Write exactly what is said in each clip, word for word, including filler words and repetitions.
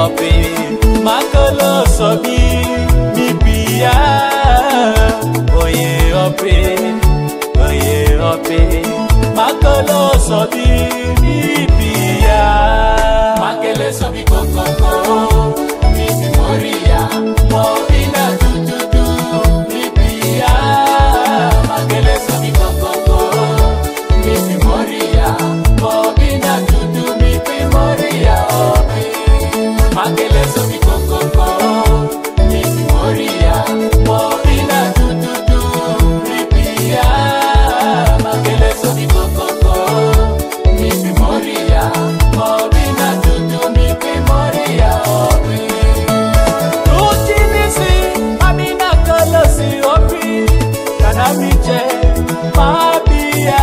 ope makolo sobi mi pia oye ope oye ope makolo sobi mi pia makele sobi kokoko mi moria mo ina tututu mi pia makele sobi kokoko mi moria mo ina tutu mi moria ope makele sobi kokoko mi moria mo ina tututu mi pia makele sobi kokoko mi moria mo ina tutu mi moria ope tutinisi amina kolosi opi kana miche mabia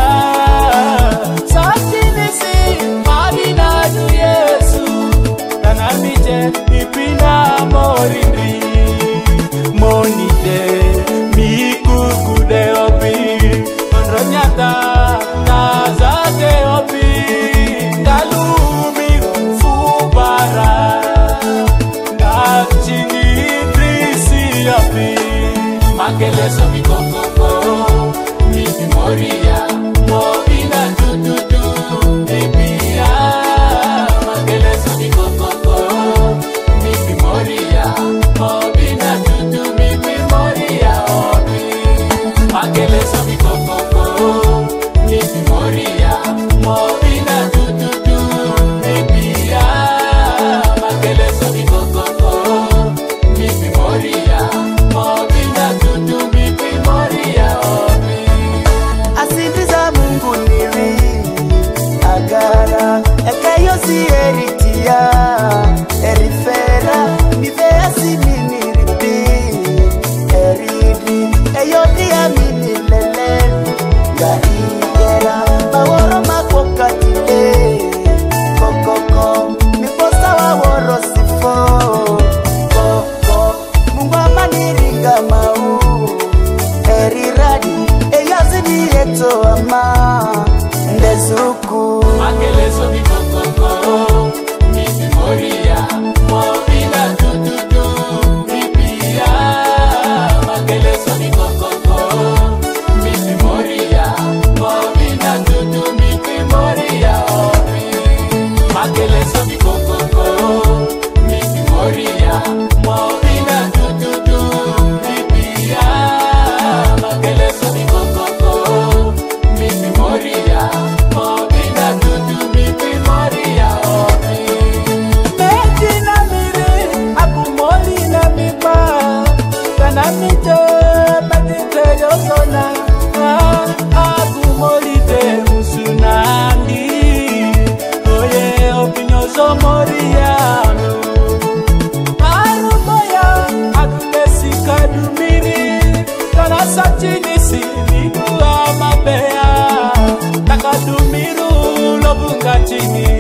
satinisi amina du Yesu kana miche ipina morindi monite mikukude opi onronyata nazate opi dalumi fubara nachini trisi opi makele sobi kokoko mi moria mo ina tututu epia makele sobi kokoko mi moria mo ina tutu mi moria opi makele sobi kokoko mi moria mo ina tututu epia makele sobi kokoko mi moria mo ina tutu mi moria opi Asifiza Mungu niri agara ekayo si eritia erifera mivea si miniripi eridi eyo dia minilele ya igera maworo makokatile kokoko miposa wa woro sifo koko Mungu amaniringa mau eriradi eyazidi yeto ama ndezuku makele sobi kokoko mi moria mo ina tututu mi pia makele sobi kokoko mi moria mo ina tutu mi moria opi makele sobi kokoko mi moria mo ina tututu mi pia makele sobi kokoko mi moria mo ina tutu mi moria opi medina mire abu molina mi pa kana mite medite yosona abu molite musunani oye opinyo so moria arumoya adulesi kadumini kana satinisi midu amabea takadumiru lobunga chini